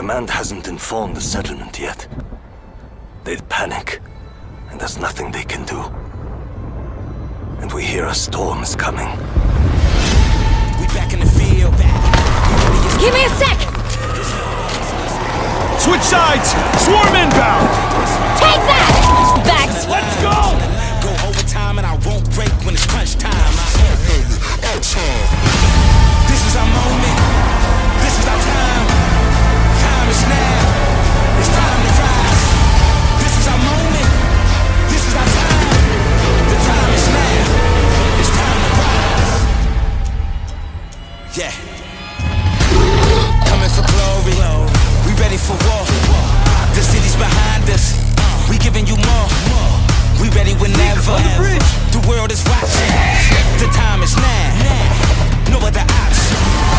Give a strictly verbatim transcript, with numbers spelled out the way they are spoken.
command hasn't informed the settlement yet. They'd panic, and there's nothing they can do. And we hear a storm is coming. We back in the field. Give me a sec! Switch sides! Swarm inbound! Take that! Bags! Let's go! Go overtime and I won't break when it's crunch time. This is our moment. This is our time. Time is now. It's time to rise. This is our moment. This is our time. The time is now. It's time to rise. Yeah. Coming for glory. We ready for war. The city's behind us. We giving you more. We ready whenever. The world is watching. The time is now. No other option.